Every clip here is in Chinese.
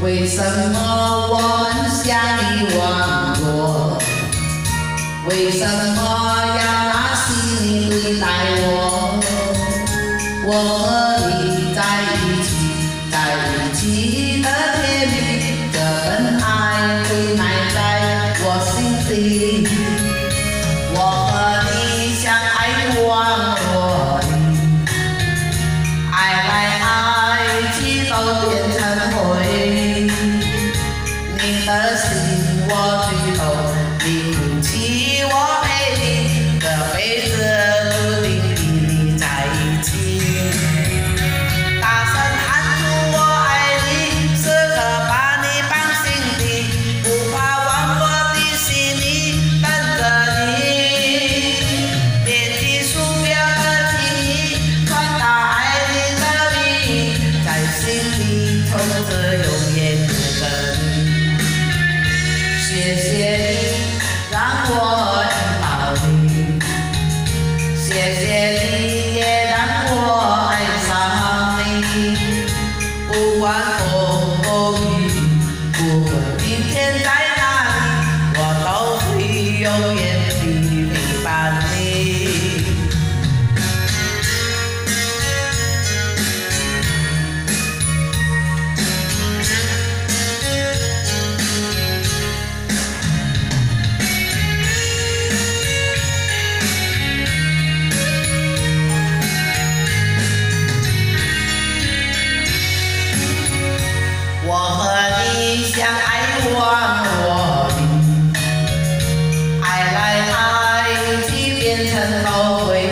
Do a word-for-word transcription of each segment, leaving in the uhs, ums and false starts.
为什么我很想你忘我？为什么要拿心你对待我？我和你在一起，在一起的甜蜜，这份爱会埋在我心底。我和你相爱忘我的，爱来爱去都变成灰。你的心我最懂，你哭泣我陪你，这辈子注定与你在一起。大声喊出我爱你，时刻把你放心底，不怕忘我的心里等着你。点击鼠标的情意，传达爱你的秘密，在心里从此永远住着你。谢谢你让我遇到你，谢谢你也让我爱上你。不管风风雨雨，不管明天在哪里，我都会永远地陪伴你。我和你相爱忘我的，爱来爱去变成后悔。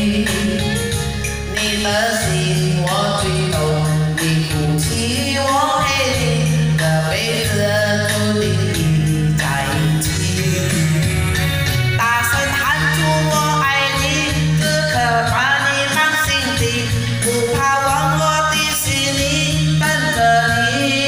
你的心我最懂，你哭泣我陪你，这辈子注定与你在一起。大声喊出我爱你，时刻把你放心底，不怕忘我的心里等着你。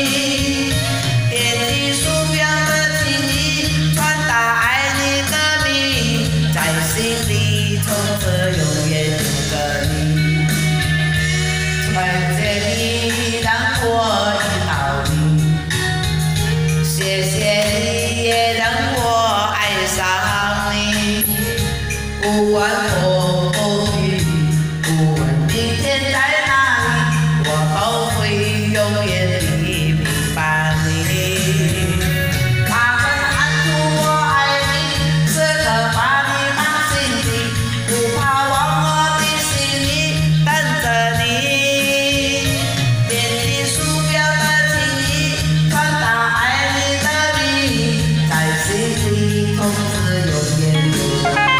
从此永远住着你，感谢你让我遇到你，谢谢你也让我爱上你。不管风风雨雨，不管明天在哪里，我都会永远地陪伴你。大声喊出我爱你，时刻把你放心底，不怕忘我的心里等着你。点击鼠标的情意，传达爱你的秘密，在心里从此永远住着你。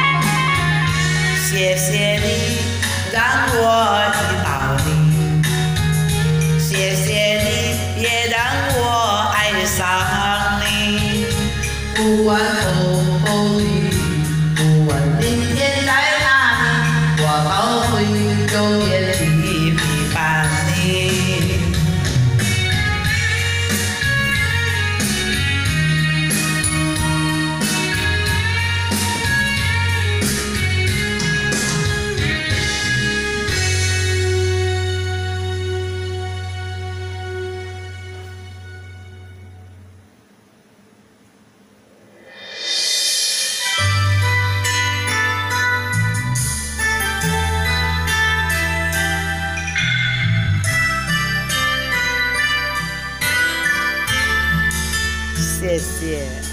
谢谢你让我遇到你，谢谢你也让我爱上你。不管风风雨雨，不管明天在哪里，我都会永远地陪伴你。谢谢。